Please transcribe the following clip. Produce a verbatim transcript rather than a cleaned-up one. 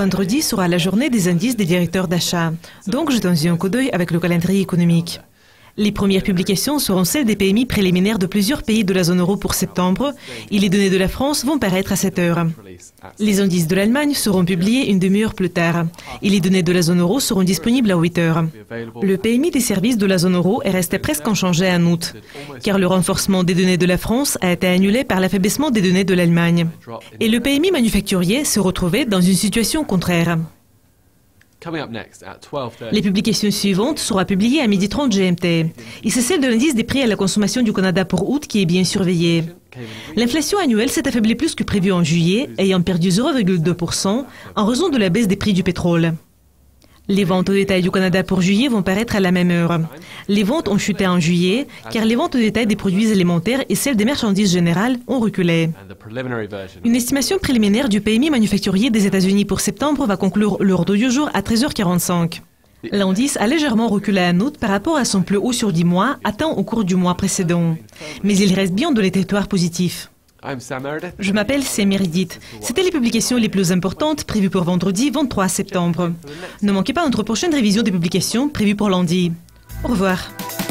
Vendredi sera la journée des indices des directeurs d'achat, donc jetons-y un coup d'œil avec le calendrier économique. Les premières publications seront celles des P M I préliminaires de plusieurs pays de la zone euro pour septembre et les données de la France vont paraître à sept heures. Les indices de l'Allemagne seront publiés une demi-heure plus tard et les données de la zone euro seront disponibles à huit heures. Le P M I des services de la zone euro est resté presque inchangé en août, car le renforcement des données de la France a été annulé par l'affaiblissement des données de l'Allemagne. Et le P M I manufacturier se retrouvait dans une situation contraire. Les publications suivantes seront publiées à midi trente G M T. Et c'est celle de l'indice des prix à la consommation du Canada pour août qui est bien surveillée. L'inflation annuelle s'est affaiblie plus que prévu en juillet, ayant perdu zéro virgule deux pour cent en raison de la baisse des prix du pétrole. Les ventes au détail du Canada pour juillet vont paraître à la même heure. Les ventes ont chuté en juillet, car les ventes au détail des produits alimentaires et celles des marchandises générales ont reculé. Une estimation préliminaire du P M I manufacturier des États-Unis pour septembre va conclure l'ordre du jour à treize heures quarante-cinq. L'indice a légèrement reculé en août par rapport à son plus haut sur dix mois atteint au cours du mois précédent. Mais il reste bien de les territoires positifs. Je m'appelle Sam Meredith. C'était les publications les plus importantes prévues pour vendredi vingt-trois septembre. Ne manquez pas notre prochaine révision des publications prévues pour lundi. Au revoir.